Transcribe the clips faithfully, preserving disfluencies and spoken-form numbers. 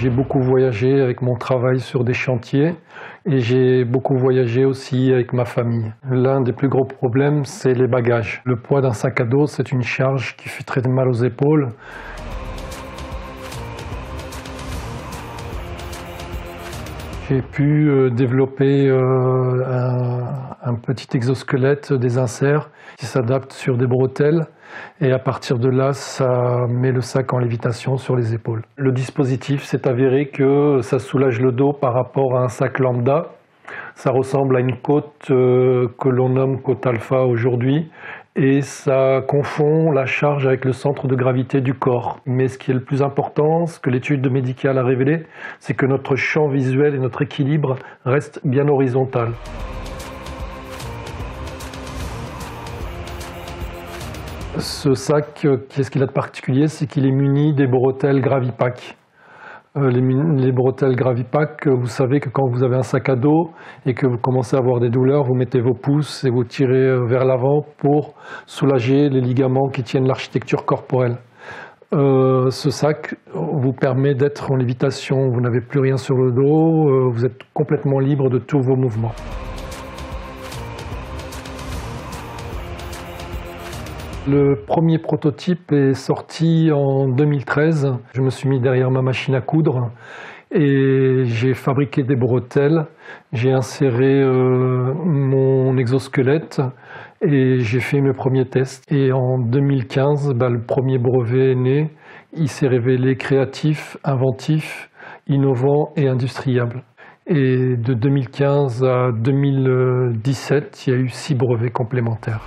J'ai beaucoup voyagé avec mon travail sur des chantiers et j'ai beaucoup voyagé aussi avec ma famille. L'un des plus gros problèmes, c'est les bagages. Le poids d'un sac à dos, c'est une charge qui fait très mal aux épaules. J'ai pu euh, développer euh, un, un petit exosquelette, des inserts qui s'adaptent sur des bretelles et à partir de là, ça met le sac en lévitation sur les épaules. Le dispositif s'est avéré que ça soulage le dos par rapport à un sac lambda. Ça ressemble à une côte euh, que l'on nomme côte alpha aujourd'hui et ça confond la charge avec le centre de gravité du corps. Mais ce qui est le plus important, ce que l'étude médicale a révélé, c'est que notre champ visuel et notre équilibre restent bien horizontal. Ce sac, qu'est-ce qu'il a de particulier? C'est qu'il est muni des bretelles Gravipack. Euh, les, les bretelles Gravipack, vous savez que quand vous avez un sac à dos et que vous commencez à avoir des douleurs, vous mettez vos pouces et vous tirez vers l'avant pour soulager les ligaments qui tiennent l'architecture corporelle. Euh, ce sac vous permet d'être en lévitation, vous n'avez plus rien sur le dos, euh, vous êtes complètement libre de tous vos mouvements. Le premier prototype est sorti en deux mille treize. Je me suis mis derrière ma machine à coudre et j'ai fabriqué des bretelles. J'ai inséré euh, mon exosquelette et j'ai fait mes premiers tests. Et en deux mille quinze, bah, le premier brevet est né. Il s'est révélé créatif, inventif, innovant et industriable. Et de deux mille quinze à deux mille dix-sept, il y a eu six brevets complémentaires.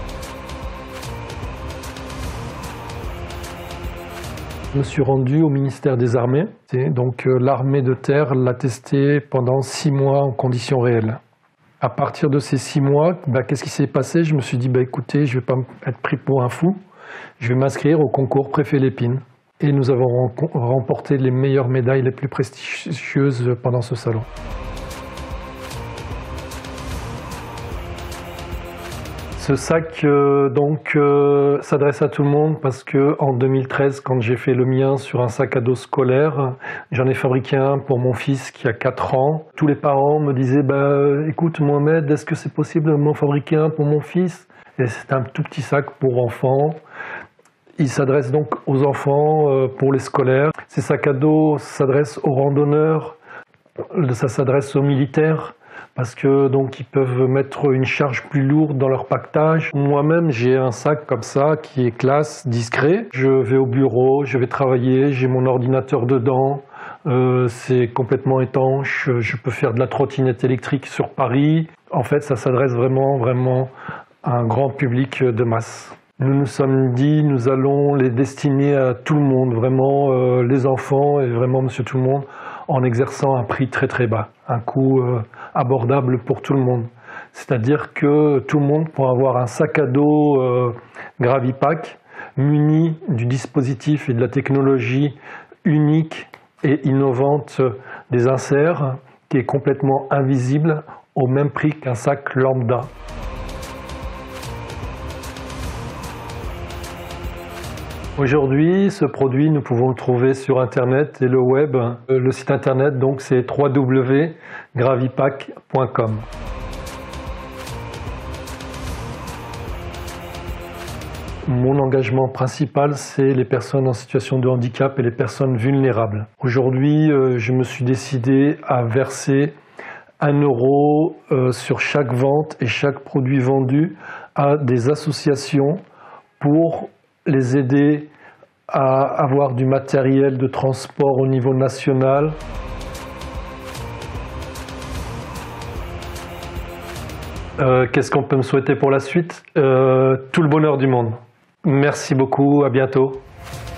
Je me suis rendu au ministère des Armées. Donc euh, l'armée de terre l'a testé pendant six mois en conditions réelles. À partir de ces six mois, bah, qu'est-ce qui s'est passé? Je me suis dit, bah, écoutez, je ne vais pas être pris pour un fou. Je vais m'inscrire au concours Préfet Lépine. Et nous avons remporté les meilleures médailles les plus prestigieuses pendant ce salon. Ce sac euh, donc euh, s'adresse à tout le monde parce que en deux mille treize, quand j'ai fait le mien sur un sac à dos scolaire, j'en ai fabriqué un pour mon fils qui a quatre ans. Tous les parents me disaient bah, « Écoute Mohamed, est-ce que c'est possible de m'en fabriquer un pour mon fils ?» Et c'est un tout petit sac pour enfants. Il s'adresse donc aux enfants euh, pour les scolaires. Ces sacs à dos s'adressent aux randonneurs, ça s'adresse aux militaires. Parce que donc ils peuvent mettre une charge plus lourde dans leur paquetage. Moi-même, j'ai un sac comme ça qui est classe, discret. Je vais au bureau, je vais travailler, j'ai mon ordinateur dedans. Euh, c'est complètement étanche. Je peux faire de la trottinette électrique sur Paris. En fait, ça s'adresse vraiment, vraiment à un grand public de masse. Nous nous sommes dit, nous allons les destiner à tout le monde, vraiment euh, les enfants et vraiment monsieur tout le monde, en exerçant un prix très très bas, un coût euh, abordable pour tout le monde. C'est-à-dire que tout le monde pourra avoir un sac à dos euh, Gravipack muni du dispositif et de la technologie unique et innovante des inserts, qui est complètement invisible au même prix qu'un sac lambda. Aujourd'hui, ce produit, nous pouvons le trouver sur Internet et le web. Le site Internet, donc, c'est w w w point gravipack point com. Mon engagement principal, c'est les personnes en situation de handicap et les personnes vulnérables. Aujourd'hui, je me suis décidé à verser un euro sur chaque vente et chaque produit vendu à des associations pour les aider à avoir du matériel de transport au niveau national. Euh, qu'est-ce qu'on peut me souhaiter pour la suite? euh, Tout le bonheur du monde. Merci beaucoup, à bientôt.